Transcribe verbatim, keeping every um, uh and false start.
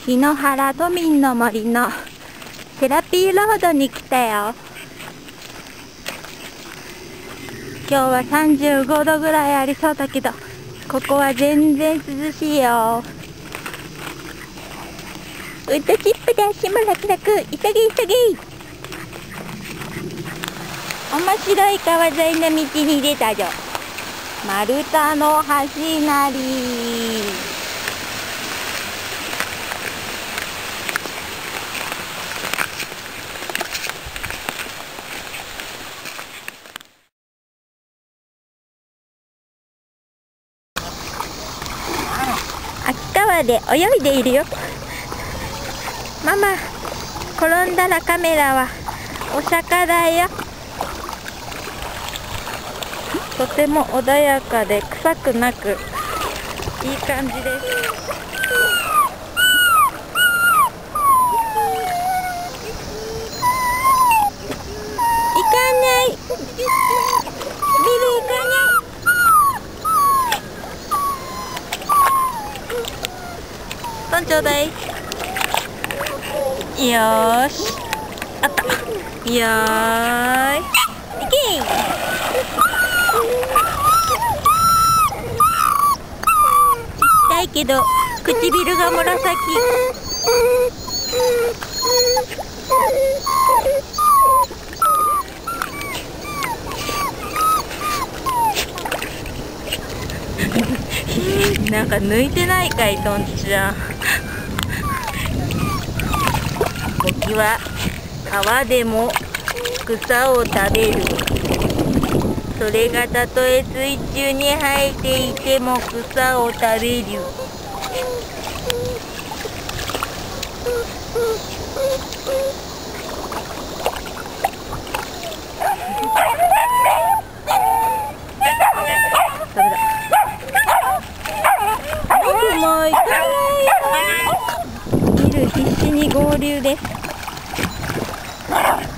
檜原都民の森のセラピーロードに来たよ。今日はさんじゅうごどぐらいありそうだけど、ここは全然涼しいよ。ウッドチップで足も楽々、急ぎ急ぎ。面白い川沿いの道に出たよ。丸太の橋なり。秋川で泳いでいるよ。ママ、転んだらカメラはお釈だよ。とても穏やかで臭くなくいい感じです。行かない。ビル行かない。トンちょうだい。よーし。あった。よーい。行けー。痛いけど唇が紫。なんか抜いてないかい、トンちゃん。僕は川でも草を食べる。それがたとえ水中に生えていても草を食べる。ダメだ。僕も行かないよ。見る必死に合流です。